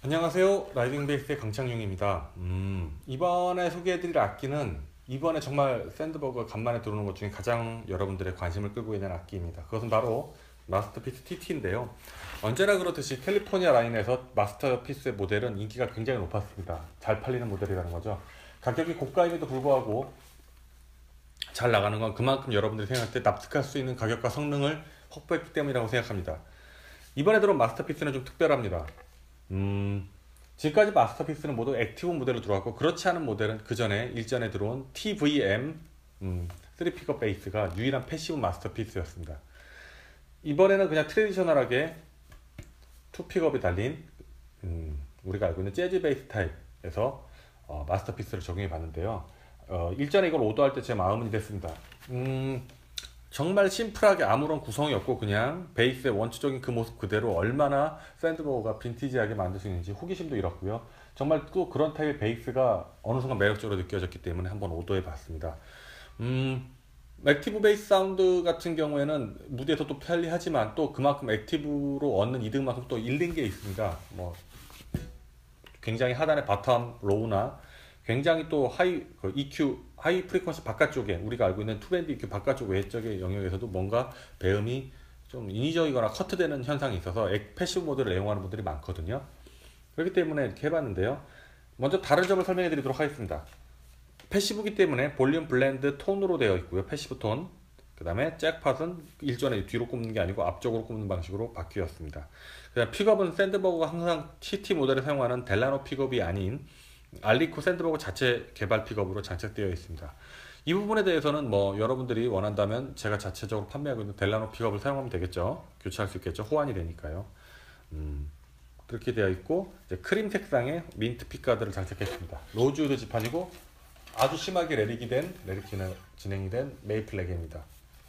안녕하세요. 라이딩베이스의 강창용입니다. 이번에 소개해드릴 악기는 이번에 정말 샌드버그가 간만에 들어오는 것 중에 가장 여러분들의 관심을 끌고 있는 악기입니다. 그것은 바로 마스터피스 TT인데요. 언제나 그렇듯이 캘리포니아 라인에서 마스터피스의 모델은 인기가 굉장히 높았습니다. 잘 팔리는 모델이라는 거죠. 가격이 고가임에도 불구하고 잘 나가는 건 그만큼 여러분들이 생각할 때 납득할 수 있는 가격과 성능을 확보했기 때문이라고 생각합니다. 이번에 들어온 마스터피스는 좀 특별합니다. 지금까지 마스터피스는 모두 액티브 모델로 들어왔고, 그렇지 않은 모델은 그 전에 일전에 들어온 TVM 3픽업 베이스가 유일한 패시브 마스터피스였습니다. 이번에는 그냥 트레디셔널하게 2픽업이 달린 우리가 알고 있는 재즈 베이스 타입에서 마스터피스를 적용해 봤는데요. 일전에 이걸 오더할 때 제 마음은 이랬습니다. 정말 심플하게 아무런 구성이 없고 그냥 베이스의 원초적인 그 모습 그대로 얼마나 샌드버그가 빈티지하게 만들 수 있는지 호기심도 잃었고요. 정말 또 그런 타입의 베이스가 어느 순간 매력적으로 느껴졌기 때문에 한번 오더해 봤습니다. 액티브 베이스 사운드 같은 경우에는 무대에서 또 편리하지만 또 그만큼 액티브로 얻는 이득만큼 또 잃는 게 있습니다. 뭐 굉장히 하단의 바텀, 로우나 굉장히 또 하이 EQ, 하이 프리퀀시 바깥쪽에 우리가 알고 있는 투밴드 EQ 바깥쪽 외적의 영역에서도 뭔가 배음이 좀 인위적이거나 커트되는 현상이 있어서 패시브 모드를 애용하는 분들이 많거든요. 그렇기 때문에 이렇게 해봤는데요. 먼저 다른 점을 설명해 드리도록 하겠습니다. 패시브이기 때문에 볼륨 블렌드 톤으로 되어 있고요. 패시브 톤. 그 다음에 잭팟은 일전에 뒤로 꼽는 게 아니고 앞쪽으로 꼽는 방식으로 바뀌었습니다. 그다음 픽업은 샌드버그가 항상 TT 모델에 사용하는 델라노 픽업이 아닌 알리코 샌드버그 자체 개발 픽업으로 장착되어 있습니다. 이 부분에 대해서는 뭐 여러분들이 원한다면 제가 자체적으로 판매하고 있는 델라노 픽업을 사용하면 되겠죠. 교체할 수 있겠죠. 호환이 되니까요. 그렇게 되어 있고 이제 크림 색상의 민트 픽가드를 장착했습니다. 로즈우드 지판이고 아주 심하게 레릭 진행이 된 메이플 레게입니다.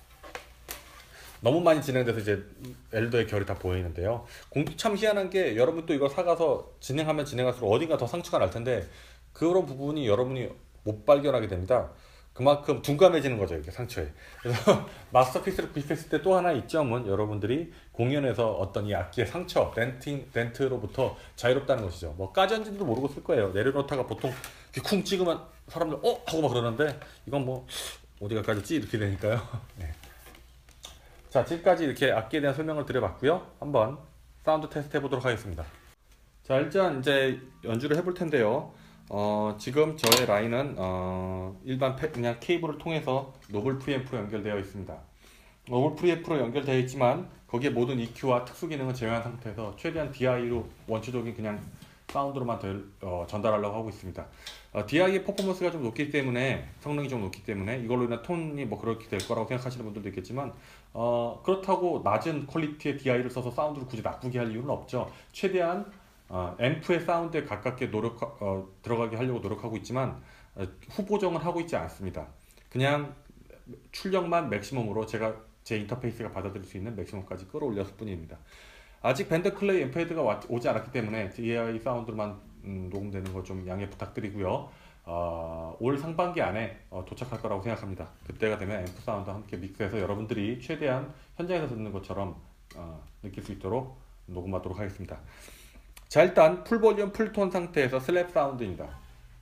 너무 많이 진행돼서 이제 엘더의 결이 다 보이는데요. 참 희한한 게 여러분 또 이거 사가서 진행하면 진행할수록 어딘가 더 상처가 날 텐데 그런 부분이 여러분이 못 발견하게 됩니다. 그만큼 둔감해지는 거죠, 이렇게 상처에. 그래서 마스터피스를 구입했을 때 또 하나의 이점은 여러분들이 공연에서 어떤 이 악기의 상처, 덴트로부터 자유롭다는 것이죠. 뭐 까졌는지도 모르고 쓸 거예요. 내려놓다가 보통 이렇게 쿵 찍으면 사람들 하고 막 그러는데 이건 뭐 어디가 까졌지 이렇게 되니까요. 네. 자, 지금까지 이렇게 악기에 대한 설명을 드려봤고요. 한번 사운드 테스트 해보도록 하겠습니다. 자, 일단 이제 연주를 해볼 텐데요. 지금 저의 라인은 일반 그냥 케이블을 통해서 노블 프리앰프로 연결되어 있습니다. 노블 프리앰프로 연결되어 있지만 거기에 모든 EQ와 특수 기능을 제외한 상태에서 최대한 DI로 원초적인 그냥 사운드로만 전달하려고 하고 있습니다. DI의 퍼포먼스가 좀 높기 때문에 성능이 좀 높기 때문에 이걸로 인한 톤이 뭐 그렇게 될 거라고 생각하시는 분들도 있겠지만 그렇다고 낮은 퀄리티의 DI를 써서 사운드를 굳이 나쁘게 할 이유는 없죠. 최대한 앰프의 사운드에 가깝게 들어가게 하려고 노력하고 있지만 후보정을 하고 있지 않습니다. 그냥 출력만 맥시멈으로 제 인터페이스가 받아들일 수 있는 맥시멈까지 끌어올렸을 뿐입니다. 아직 밴드 클레이 앰프헤드가 오지 않았기 때문에 DI 사운드로만 녹음되는 거 좀 양해 부탁드리고요. 올 상반기 안에 도착할 거라고 생각합니다. 그때가 되면 앰프 사운드와 함께 믹스해서 여러분들이 최대한 현장에서 듣는 것처럼 느낄 수 있도록 녹음하도록 하겠습니다. 자, 일단 풀 볼륨 풀톤 상태에서 슬랩 사운드입니다.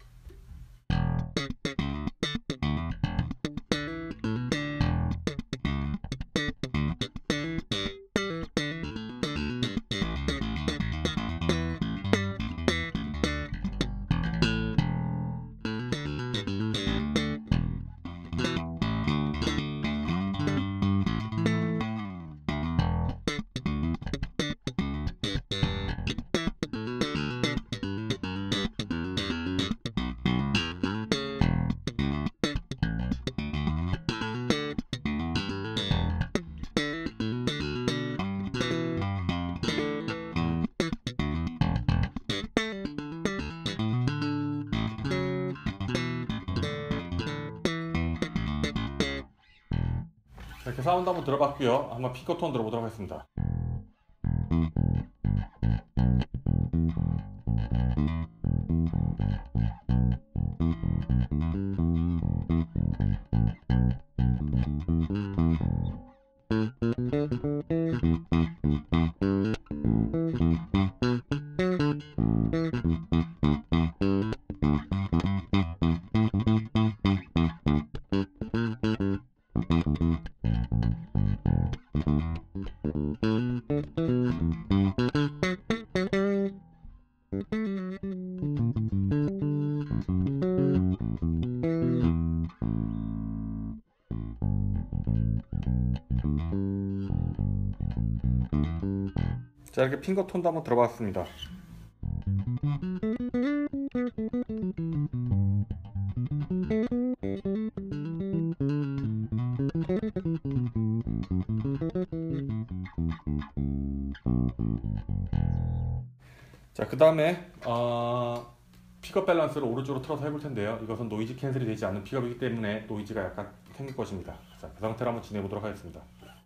이렇게 사운드 한번 들어봤고요. 한번 피커톤 들어보도록 하겠습니다. 자, 이렇게 핑거톤도 한번 들어봤습니다. 자, 그 다음에 픽업 밸런스를 오른쪽으로 틀어서 해볼 텐데요. 이것은 노이즈 캔슬이 되지 않는 픽업이기 때문에 노이즈가 약간 생길 것입니다. 자, 그 상태로 한번 진행해 보도록 하겠습니다.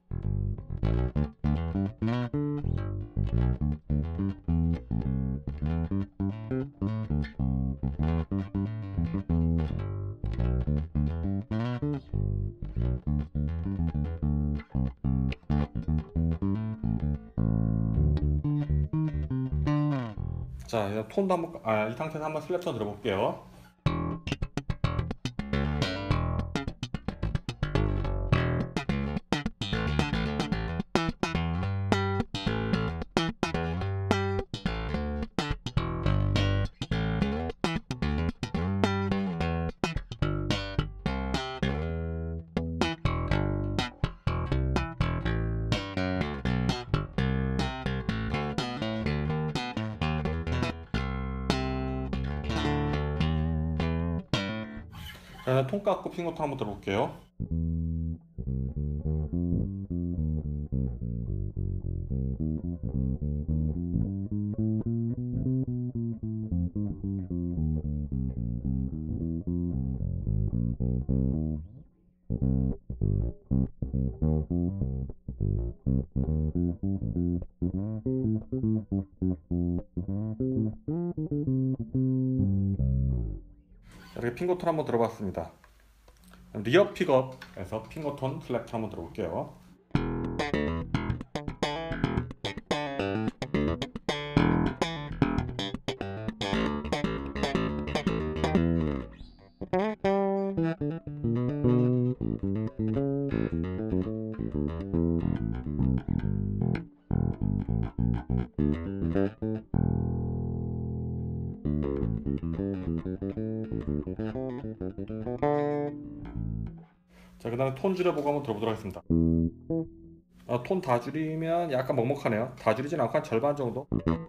자, 이제 톤도 한번 이 상태에서 한번 슬랩톤 들어볼게요. 자, 톤 깎고 핑거톤 한번 들어볼게요. 이렇게 핑거톤 한번 들어봤습니다. 리어 픽업에서 핑거톤 슬랩톤 한번 들어볼게요. 자, 그 다음에 톤 줄여보고 한번 들어보도록 하겠습니다. 톤 다 줄이면 약간 먹먹하네요. 다 줄이진 않고 한 절반 정도.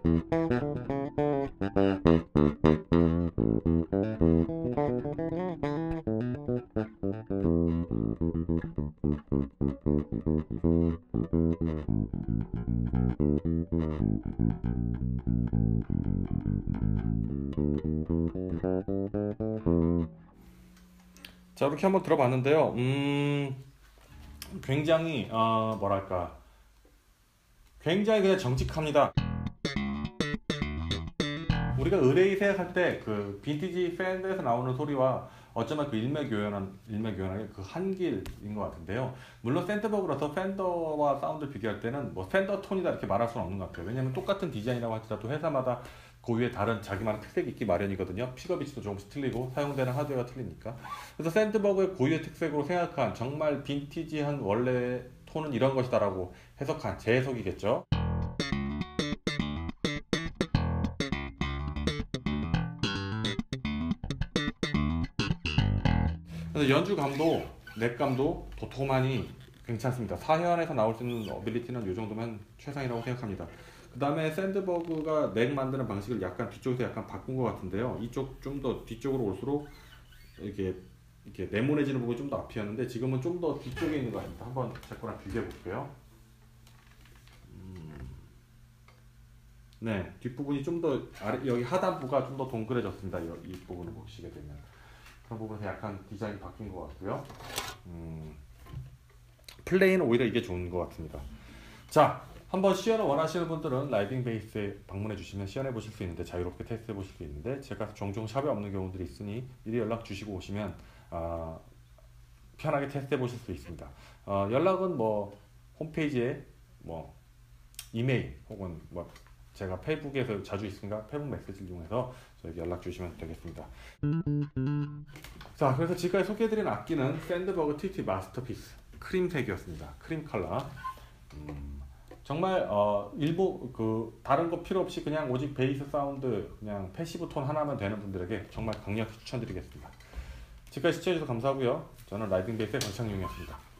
자, 이렇게 한번 들어봤는데요. 굉장히 뭐랄까, 굉장히 그냥 정직합니다. 우리가 의뢰이 생각할 때 그 빈티지 팬더에서 나오는 소리와 어쩌면 그 일맥교연한 그 한길인 것 같은데요. 물론 샌드버그라서 팬더와 사운드를 비교할 때는 뭐 팬더 톤이다 이렇게 말할 수는 없는 것 같아요. 왜냐면 똑같은 디자인이라고 할지라도 회사마다 그 위에 다른 자기만의 특색이 있기 마련이거든요. 픽업 위치도 조금씩 틀리고 사용되는 하드웨어가 틀리니까. 그래서 샌드버그의 고유의 특색으로 생각한 정말 빈티지한 원래 톤은 이런 것이다라고 해석한 제 해석이겠죠. 그래서 연주감도 넥감도 도톰하니 괜찮습니다. 4현에서 나올 수 있는 어빌리티는 이 정도면 최상이라고 생각합니다. 그 다음에 샌드버그가 넥 만드는 방식을 약간 뒤쪽에서 약간 바꾼 것 같은데요. 이쪽 좀 더 뒤쪽으로 올수록 이렇게 네모내지는 부분이 좀 더 앞이었는데 지금은 좀 더 뒤쪽에 있는 것 같습니다. 한번 제 거랑 비교해 볼게요. 네, 뒷부분이 좀 더 여기 하단부가 좀 더 동그래졌습니다. 이 부분을 보시게 되면 그런 부분에서 약간 디자인이 바뀐 것 같고요. 플레이는 오히려 이게 좋은 것 같습니다. 자, 한번 시연을 원하시는 분들은 라이빙 베이스에 방문해 주시면 시연해 보실 수 있는데 자유롭게 테스트해 보실 수 있는데 제가 종종 샵에 없는 경우들이 있으니 미리 연락 주시고 오시면 편하게 테스트해 보실 수 있습니다. 연락은 뭐 홈페이지에 뭐 이메일 혹은 뭐 제가 페이북에서 자주 있으니까 페이북 메시지를 이용해서 저에게 연락 주시면 되겠습니다. 자, 그래서 지금까지 소개해드린 악기는 샌드버그 TT 마스터피스 크림색이었습니다. 크림 컬러. 정말 일부 그 다른 거 필요 없이 그냥 오직 베이스 사운드 그냥 패시브 톤 하나면 되는 분들에게 정말 강력히 추천드리겠습니다. 지금까지 시청해주셔서 감사하고요. 저는 라이딩 베이스의 권창용이었습니다.